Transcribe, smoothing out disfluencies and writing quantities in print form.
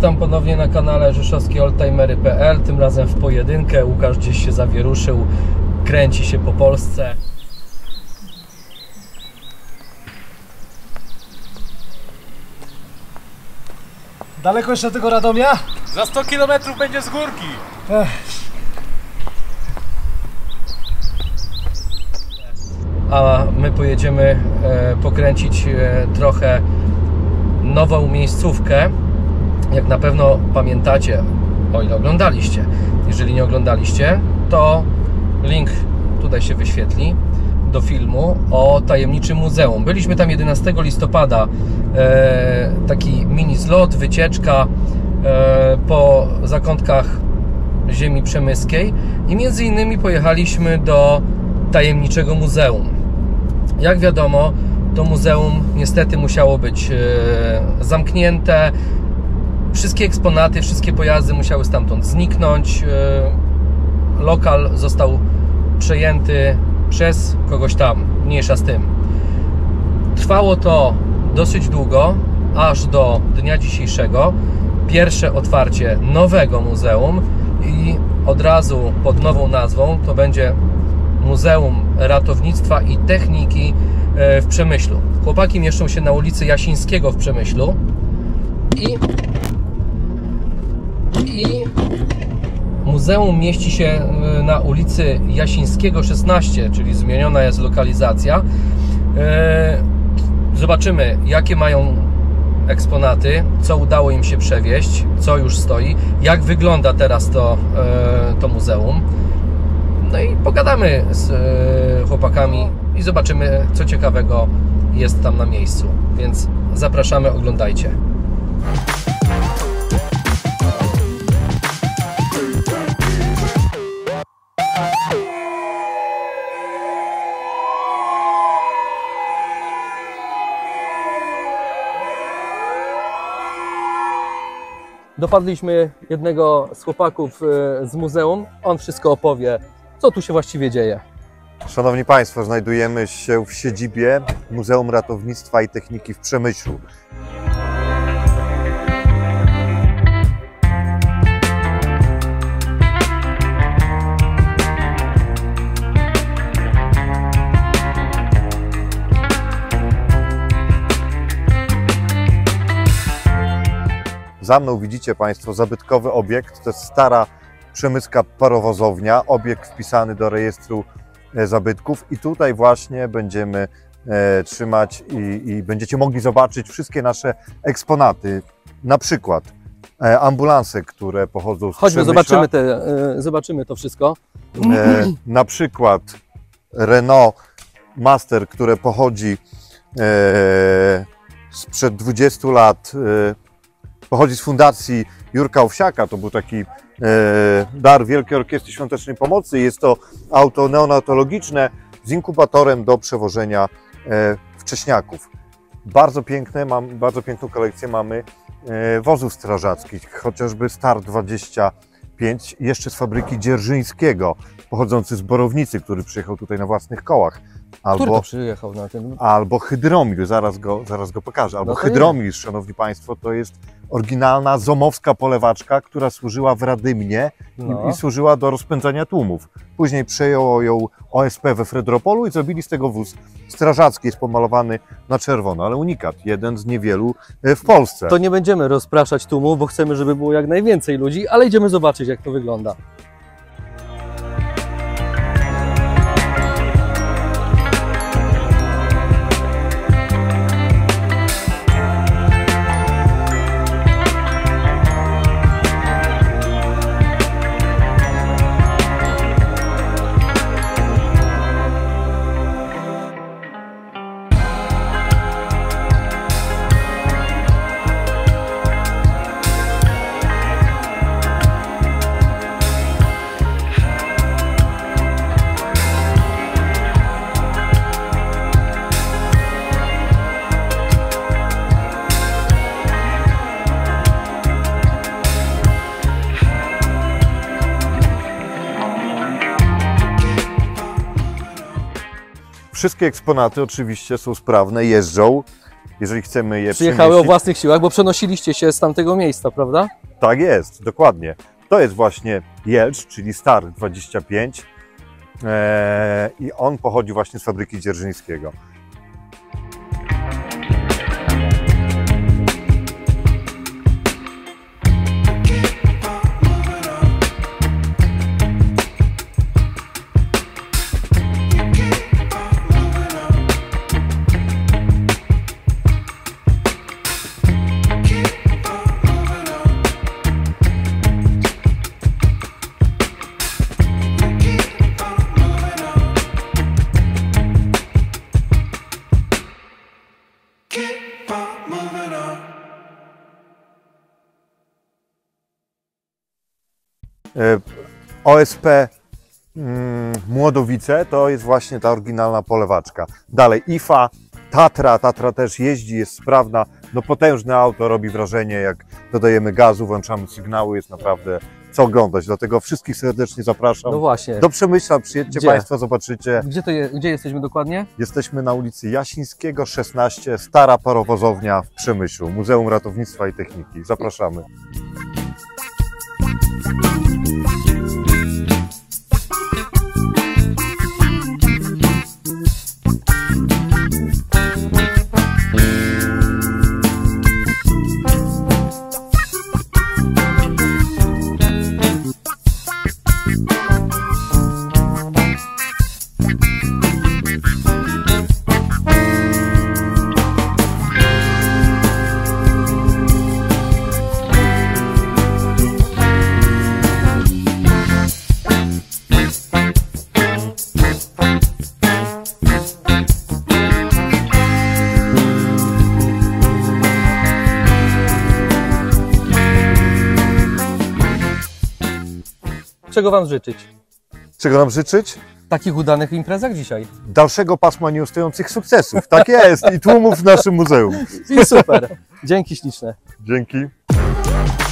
Witam ponownie na kanale rzeszowskieoldtimery.pl. Tym razem w pojedynkę. Łukasz gdzieś się zawieruszył, kręci się po Polsce. Daleko jeszcze tego Radomia? Za 100 km będzie z górki. A my pojedziemy pokręcić trochę nową miejscówkę. Jak na pewno pamiętacie, o ile oglądaliście. Jeżeli nie oglądaliście, to link tutaj się wyświetli do filmu o tajemniczym muzeum. Byliśmy tam 11 listopada, taki mini zlot, wycieczka po zakątkach ziemi przemyskiej i między innymi pojechaliśmy do tajemniczego muzeum. Jak wiadomo, to muzeum niestety musiało być zamknięte. Wszystkie eksponaty, wszystkie pojazdy musiały stamtąd zniknąć. Lokal został przejęty przez kogoś tam, mniejsza z tym. Trwało to dosyć długo, aż do dnia dzisiejszego. Pierwsze otwarcie nowego muzeum i od razu pod nową nazwą to będzie Muzeum Ratownictwa i Techniki w Przemyślu. Chłopaki mieszczą się na ulicy Jasińskiego w Przemyślu i muzeum mieści się na ulicy Jasińskiego 16, czyli zmieniona jest lokalizacja. Zobaczymy, jakie mają eksponaty, co udało im się przewieźć, co już stoi, jak wygląda teraz to muzeum. No i pogadamy z chłopakami i zobaczymy, co ciekawego jest tam na miejscu. Więc zapraszamy, oglądajcie. Dopadliśmy jednego z chłopaków z muzeum. On wszystko opowie, co tu się właściwie dzieje. Szanowni Państwo, znajdujemy się w siedzibie Muzeum Ratownictwa i Techniki w Przemyślu. Za mną widzicie Państwo zabytkowy obiekt, to jest stara przemyska parowozownia, obiekt wpisany do rejestru zabytków i tutaj właśnie będziemy trzymać i będziecie mogli zobaczyć wszystkie nasze eksponaty, na przykład ambulanse, które pochodzą z Chodźmy, Przemyśla. zobaczymy to wszystko. Na przykład Renault Master, które pochodzi sprzed 20 lat, pochodzi z fundacji Jurka Owsiaka. To był taki dar Wielkiej Orkiestry Świątecznej Pomocy. Jest to auto neonatologiczne z inkubatorem do przewożenia wcześniaków. Bardzo piękne, bardzo piękną kolekcję mamy wozów strażackich, chociażby Star 25, jeszcze z fabryki Dzierżyńskiego, pochodzący z Borownicy, który przyjechał tutaj na własnych kołach. Który to przyjechał na tym? Albo Hydromil, zaraz go pokażę. Albo no Hydromil, szanowni Państwo, to jest oryginalna zomowska polewaczka, która służyła w Radymnie i służyła do rozpędzania tłumów. Później przejęło ją OSP we Fredropolu i zrobili z tego wóz strażacki. Jest pomalowany na czerwono, ale unikat, jeden z niewielu w Polsce. To nie będziemy rozpraszać tłumu, bo chcemy, żeby było jak najwięcej ludzi, ale idziemy zobaczyć, jak to wygląda. Wszystkie eksponaty oczywiście są sprawne, jeżdżą. jeżeli chcemy je Przyjechały o przemieścić. własnych siłach, bo przenosiliście się z tamtego miejsca, prawda? Tak jest, dokładnie. To jest właśnie Jelcz, czyli Star 25 i on pochodzi właśnie z fabryki Dzierżyńskiego. OSP Młodowice to jest właśnie ta oryginalna polewaczka. Dalej IFA, Tatra też jeździ, jest sprawna, no potężne auto, robi wrażenie, jak dodajemy gazu, włączamy sygnały, jest naprawdę co oglądać, dlatego wszystkich serdecznie zapraszam No właśnie. do Przemyśla, przyjedźcie Gdzie? Państwo, zobaczycie. Gdzie jesteśmy dokładnie? Jesteśmy na ulicy Jasińskiego 16, stara parowozownia w Przemyślu, Muzeum Ratownictwa i Techniki. Zapraszamy. Czego Wam życzyć? Czego nam życzyć? Takich udanych imprezach dzisiaj. Dalszego pasma nieustających sukcesów. Tak jest. I tłumów w naszym muzeum. I super. Dzięki śliczne. Dzięki.